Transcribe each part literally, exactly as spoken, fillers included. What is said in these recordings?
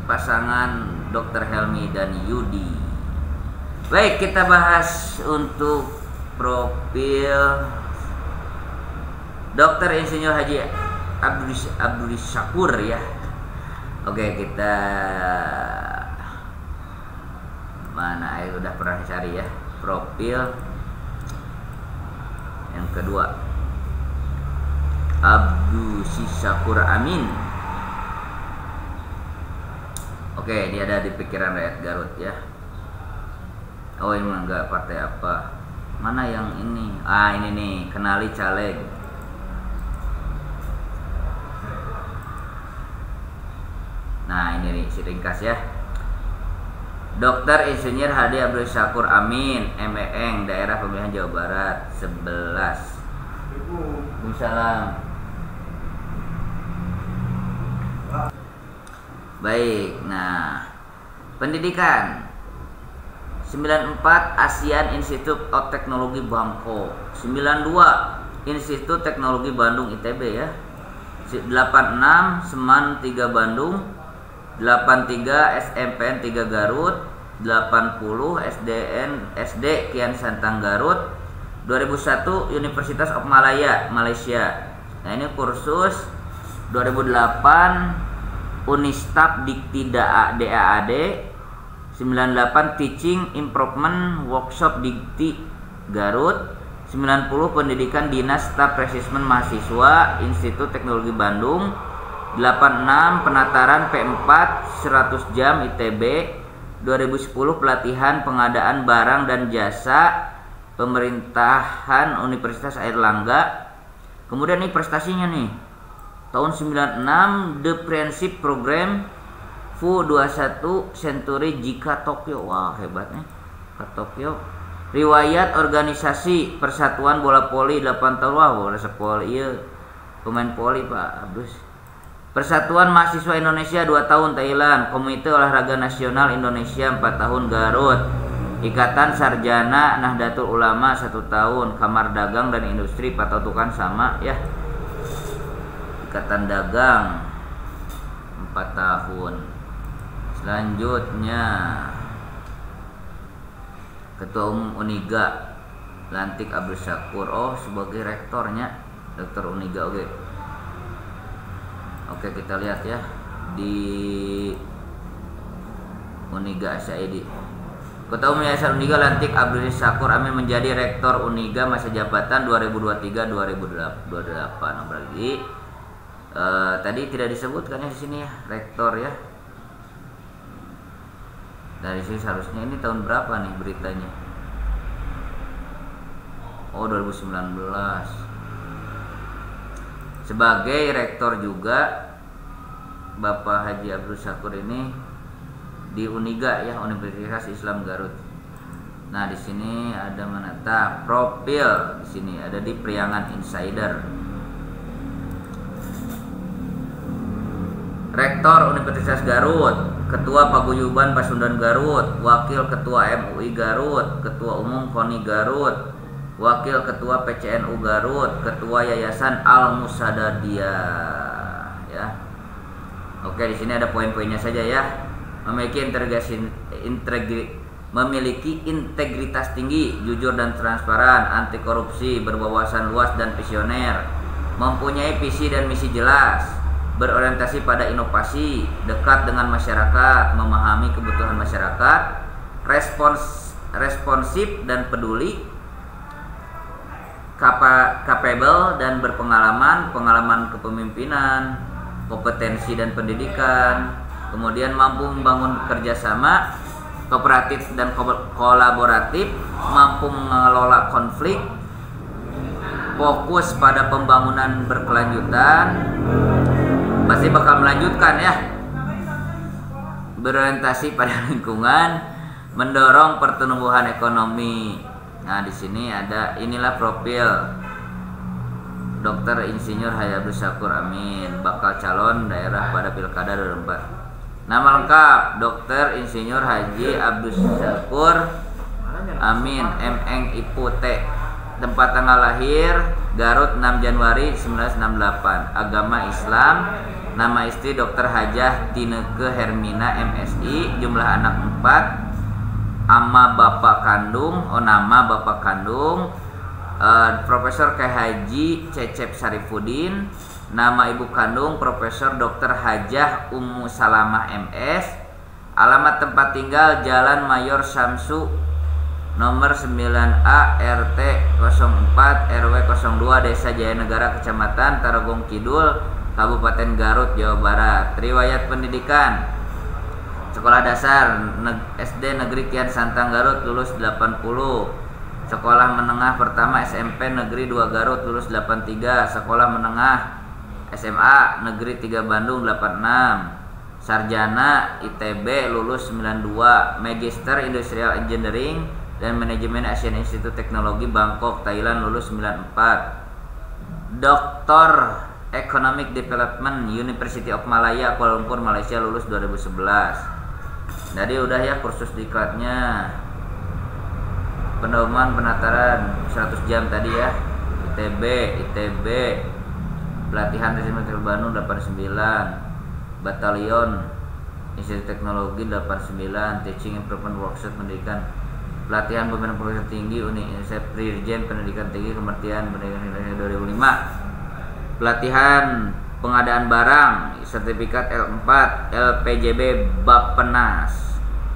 pasangan dokter Helmi dan Yudi. Baik, kita bahas untuk profil dokter Insinyur Haji Abdul Abdul Syakur ya. Oke, kita mana ayo udah pernah cari ya profil yang kedua, Abdul Syakur Amin. Oke, dia ada di pikiran rakyat Garut ya. Oh, ini enggak partai apa? Mana yang ini? Ah, ini nih, kenali caleg. Nah, ini nih si ringkas ya. dokter Insinyur Haji Abdul Syakur Amin, M E N, daerah pemilihan Jawa Barat sebelas. Waalaikumsalam. Baik, nah pendidikan sembilan puluh empat ASEAN Institute of Technology Bangkok, sembilan puluh dua Institut Teknologi Bandung I T B ya, delapan puluh enam Seman tiga Bandung, delapan puluh tiga S M P N tiga Garut, delapan puluh S D N S D Kian Santang Garut, dua ribu satu Universitas of Malaya Malaysia. Nah, ini kursus dua ribu delapan Unistab Dikti D A A D, sembilan puluh delapan Teaching Improvement Workshop Dikti Garut, sembilan puluh Pendidikan Dinas Staf Resismen Mahasiswa Institut Teknologi Bandung, delapan puluh enam Penataran P empat seratus jam I T B, dua ribu sepuluh Pelatihan Pengadaan Barang dan Jasa Pemerintahan Universitas Airlangga. Kemudian ini prestasinya nih, tahun sembilan puluh enam The Friendship Program F U dua puluh satu Century Jika Tokyo. Wah, hebatnya ke Tokyo. Riwayat organisasi Persatuan Bola Voli delapan tahun. Wah, bola sepoli iya. Pemain voli Pak Abdus. Persatuan Mahasiswa Indonesia dua tahun Thailand. Komite Olahraga Nasional Indonesia empat tahun Garut. Ikatan Sarjana Nahdlatul Ulama satu tahun. Kamar Dagang dan Industri empat tahun, tuh kan sama ya. Ikatan Dagang empat tahun. Selanjutnya Ketua Umum Uniga Lantik Abdul Syakur. Oh, sebagai rektornya dokter Uniga. Oke. Oke, kita lihat ya di Uniga S I D. Ketua Umum Yayasan Uniga Lantik Abdul Syakur Amin menjadi rektor Uniga masa jabatan dua ribu dua puluh tiga dua ribu dua puluh delapan. Berarti eh, tadi tidak disebutkan ya di sini ya rektor ya. Dari sini seharusnya ini tahun berapa nih beritanya? Oh, dua ribu sembilan belas. Sebagai rektor juga Bapak Haji Abdul Syakur ini di Uniga ya, Universitas Islam Garut. Nah, di sini ada menata profil, di sini ada di Priangan Insider. Rektor Universitas Garut, Ketua Paguyuban Pasundan Garut, Wakil Ketua M U I Garut, Ketua Umum KONI Garut, Wakil Ketua P C N U Garut, Ketua Yayasan Al Musadadiyah ya. Oke, di sini ada poin-poinnya saja ya. Memiliki integrasi integri, memiliki integritas tinggi, jujur dan transparan, anti korupsi, berwawasan luas dan visioner, mempunyai visi dan misi jelas, berorientasi pada inovasi, dekat dengan masyarakat, memahami kebutuhan masyarakat, respons responsif dan peduli, Kapa, capable dan berpengalaman, pengalaman kepemimpinan, kompetensi dan pendidikan, kemudian mampu membangun kerjasama, kooperatif dan kolaboratif, mampu mengelola konflik, fokus pada pembangunan berkelanjutan, pasti bakal melanjutkan ya, berorientasi pada lingkungan, mendorong pertumbuhan ekonomi. Nah, di sini ada inilah profil dokter Insinyur Haji Abdul Syakur Amin, bakal calon daerah pada Pilkada dua ribu empat. Nama lengkap dokter Insinyur Haji Abdul Syakur Amin, M Eng I P U T. Tempat tanggal lahir Garut enam Januari seribu sembilan ratus enam puluh delapan. Agama Islam, Nama istri Dokter Hajah Tineke Hermina M Si. Jumlah anak empat. Ama bapak kandung, oh nama bapak kandung uh, Profesor K Haji Cecep Sarifudin. Nama ibu kandung Profesor Dokter Hajah Ummu Salamah M S. Alamat tempat tinggal Jalan Mayor Samsu nomor sembilan A R T nol empat R W nol dua Desa Jayanegara Kecamatan Tarogong Kidul Kabupaten Garut Jawa Barat. Riwayat pendidikan: Sekolah dasar S D Negeri Kian Santang Garut lulus delapan puluh. Sekolah menengah pertama S M P Negeri dua Garut lulus delapan puluh tiga. Sekolah menengah S M A Negeri tiga Bandung delapan puluh enam. Sarjana I T B lulus sembilan puluh dua. Magister Industrial Engineering dan Manajemen Asian Institute Teknologi Bangkok Thailand lulus sembilan puluh empat. Doktor Economic Development University of Malaya Kuala Lumpur Malaysia lulus dua ribu sebelas. Jadi udah ya kursus diklatnya. Pedoman penataran seratus jam tadi ya. I T B, I T B. Pelatihan Resimen Bandung delapan puluh sembilan. Batalion Institut Teknologi delapan puluh sembilan. Teaching Improvement Workshop Pendidikan. Pelatihan Pembinaan Pendidikan Tinggi Uni Indonesia Dirjen Pendidikan Tinggi Kementerian Pendidikan Indonesia dua ribu lima. Pelatihan pengadaan barang sertifikat L empat L P J B Bappenas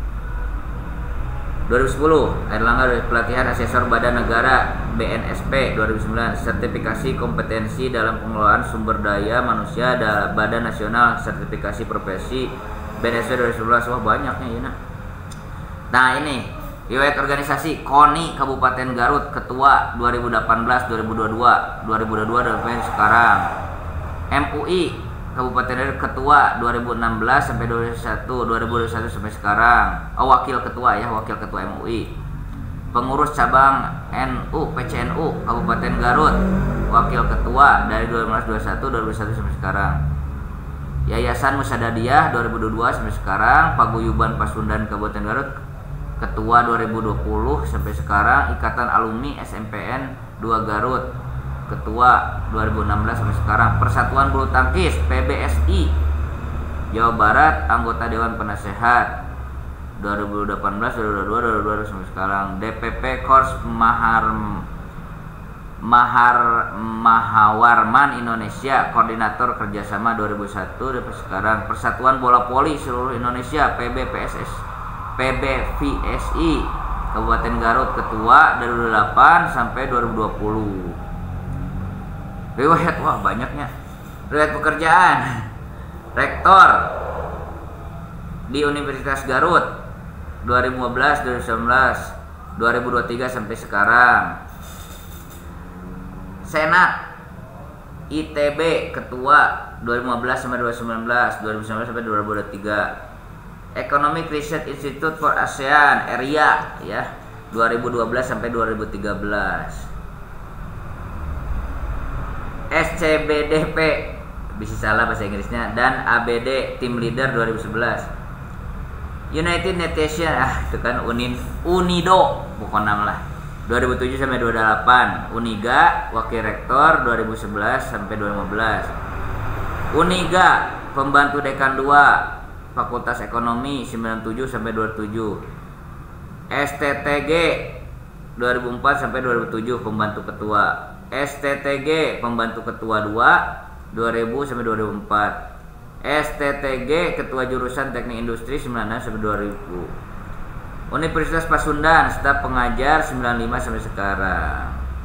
dua ribu sepuluh. Erlangga pelatihan asesor Badan Negara B N S P dua ribu sembilan. Sertifikasi kompetensi dalam pengelolaan sumber daya manusia da Badan Nasional Sertifikasi Profesi B N S P dua ribu sebelas. Wah banyaknya ya. Nah ini riwayat organisasi: KONI Kabupaten Garut Ketua dua ribu delapan belas dua ribu dua puluh dua dua ribu dua puluh dua sampai sekarang. M U I Kabupaten Garut Ketua dua ribu enam belas sampai dua ribu satu dua ribu dua puluh satu sampai sekarang. Oh, wakil ketua ya, wakil ketua M U I. Pengurus cabang N U P C N U Kabupaten Garut, wakil ketua dari dua ribu dua puluh satu dua ribu dua puluh satu sampai sekarang. Yayasan Musadadiyah dua ribu dua puluh dua sampai sekarang. Paguyuban Pasundan Kabupaten Garut Ketua dua ribu dua puluh sampai sekarang. Ikatan Alumni S M P N dua Garut Ketua dua ribu enam belas sampai sekarang. Persatuan Bulu Tangkis P B S I Jawa Barat, anggota Dewan Penasehat dua ribu delapan belas dua ribu dua puluh dua dua ribu dua puluh dua sampai sekarang. D P P Kors Mahar Mahar Mahawarman Indonesia, Koordinator Kerjasama dua ribu satu sampai sekarang. Persatuan Bola Voli Seluruh Indonesia P B P S S P B V S I Kabupaten Garut Ketua dari dua ribu delapan sampai dua ribu dua puluh. Riwayat wah banyaknya. Riwayat pekerjaan: Rektor di Universitas Garut dua ribu lima belas dua ribu sembilan belas dua ribu dua puluh tiga sampai sekarang. Senat I T B Ketua dua ribu lima belas sampai dua ribu sembilan belas dua ribu sembilan belas sampai dua ribu dua puluh tiga. Economic Research Institute for ASEAN Area ya dua ribu dua belas sampai dua ribu tiga belas. S C B D P bisa salah bahasa Inggrisnya dan A B D Team Leader dua ribu sebelas. United Nations ah itu kan Unin Unido bukan nama lah dua ribu tujuh sampai dua ribu delapan. Uniga Wakil Rektor dua ribu sebelas sampai dua ribu lima belas. Uniga Pembantu Dekan dua Fakultas Ekonomi sembilan puluh tujuh sampai dua ribu tujuh. S T T G dua ribu empat sampai dua ribu tujuh Pembantu Ketua. S T T G Pembantu Ketua dua dua ribu sampai dua ribu empat. S T T G Ketua Jurusan Teknik Industri sembilan puluh enam sampai dua ribu. Universitas Pasundan staf pengajar sembilan puluh lima sampai sekarang.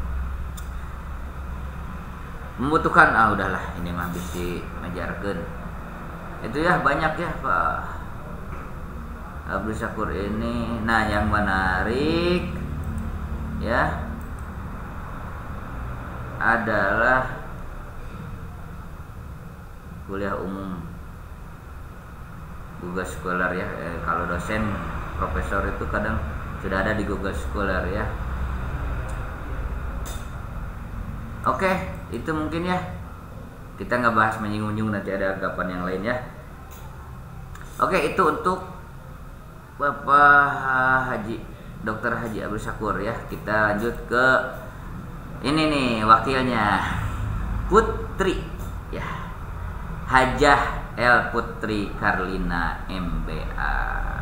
Membutuhkan ah udahlah ini mah bisa ngajarkeun. Itu ya banyak ya Pak Abdul Syakur ini. Nah yang menarik ya adalah kuliah umum Google Scholar ya. Eh, kalau dosen profesor itu kadang sudah ada di Google Scholar ya. Oke, itu mungkin ya. Kita nggak bahas menyinggung-nyinggung, nanti ada anggapan yang lain ya. Oke, itu untuk Bapak Haji Dokter Haji Abdul Syakur ya. Kita lanjut ke ini nih wakilnya Putri ya. Hajah L Putri Karlina M B A.